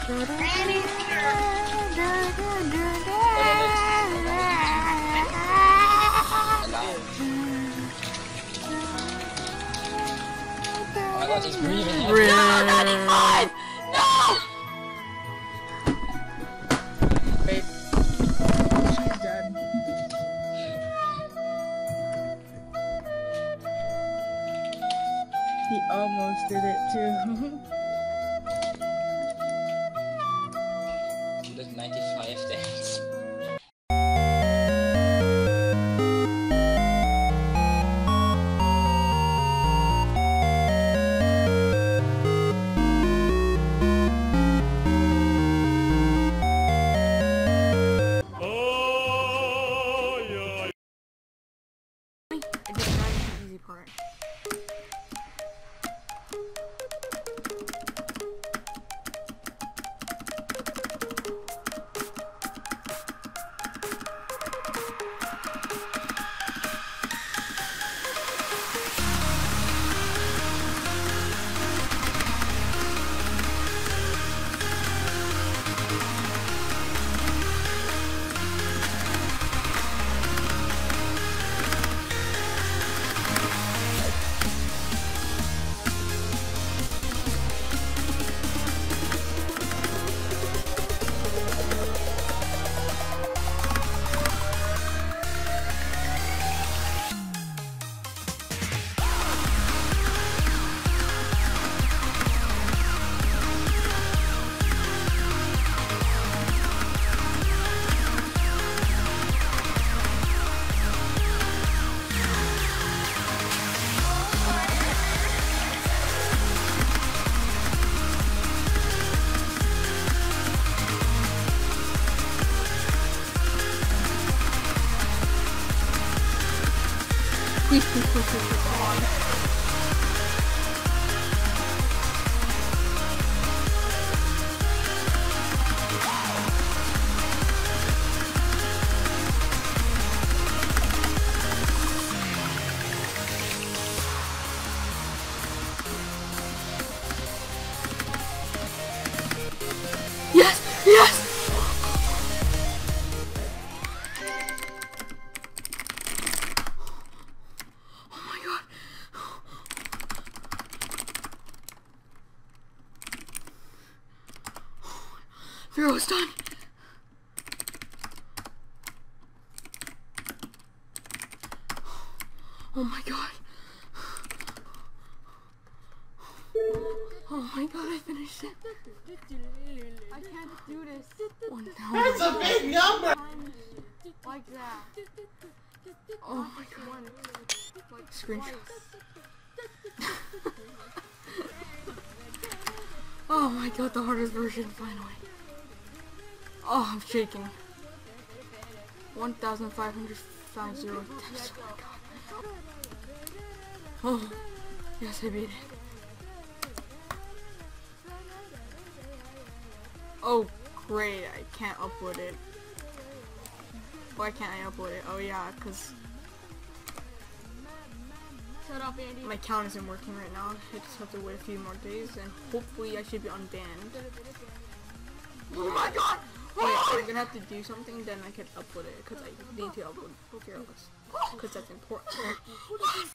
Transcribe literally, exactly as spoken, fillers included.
Oh my god, he's breathing. No, ninety-five! No! Wait. She's dead. He almost did it too. There's ninety-five things. I did not the easy part. Please, please, please, please, please, come on. Yes! Yes! Zero's done. Oh my god. Oh my god, I finished it. I can't do this. One That's a big number! Like that. Oh my god. Like screenshot. Oh my god, the hardest version finally. Oh, I'm shaking. one thousand five hundred fifty times. Oh my god. Oh, yes, I beat it. Oh, great, I can't upload it. Why can't I upload it? Oh yeah, cause Shut up, Andy. my account isn't working right now. I just have to wait a few more days and hopefully I should be unbanned. Oh my god! Wait, I'm gonna have to do something, then I can upload it, because I need to upload Fearless. Because that's important.